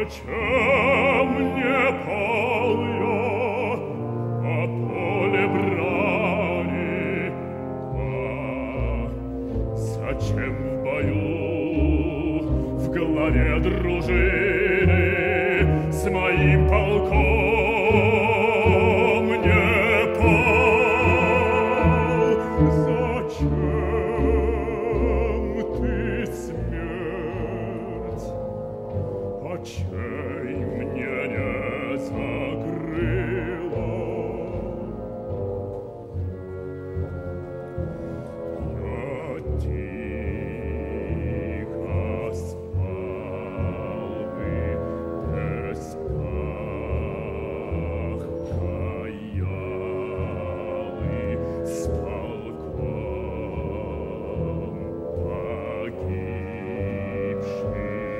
Зачем мне пал я, а поле брани? Зачем в бою, в главе дружины, с моим полком не пал? Зачем ты, смерть, очей мне не закрыла? Я тихо спал в песках Каялы с полком погибшим.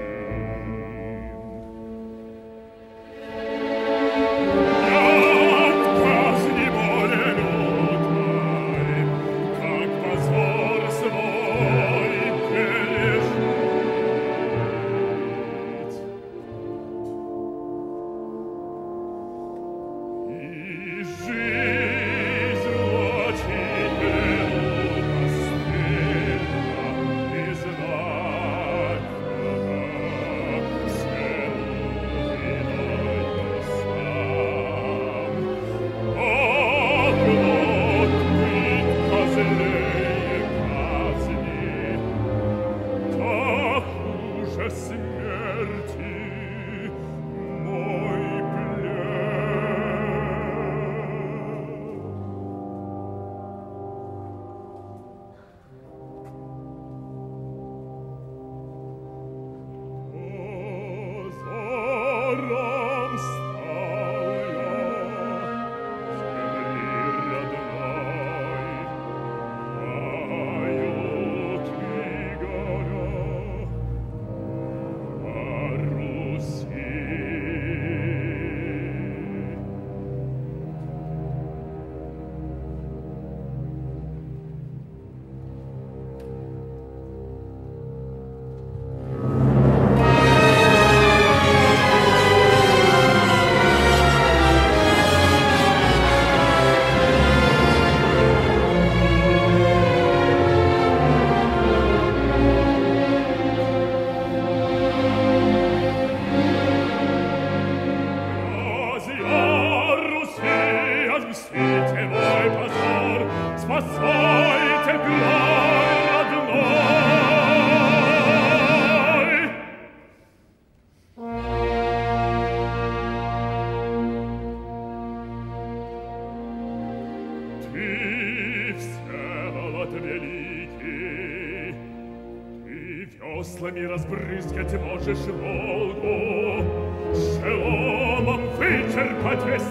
Спасайте край родной! Ты, Всеволод великий, ты веслами разбрызгать можешь Волгу, шеломом вычерпать весь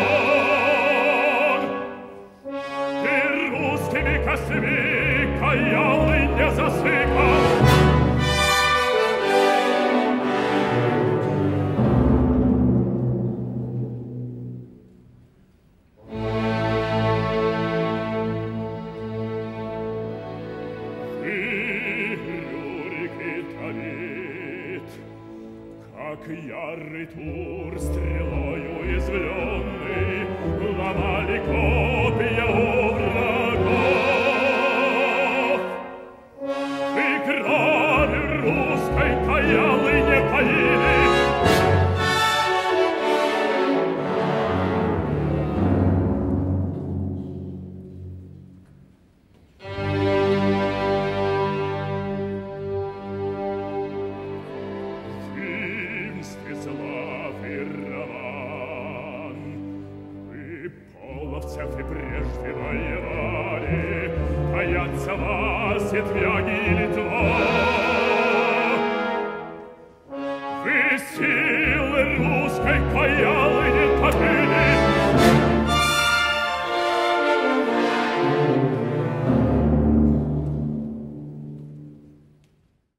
Дон. Русскими косми Каялы не засыпал. Вы, Рюрик и Давид, как ярый Тур стрелою извленный, ломали копья у врагов. Вы крови русской Каялы не поили. Половцев и прежде воевали, боятся вас ветвяги и Литва. Вы силы русской Каялы не побили.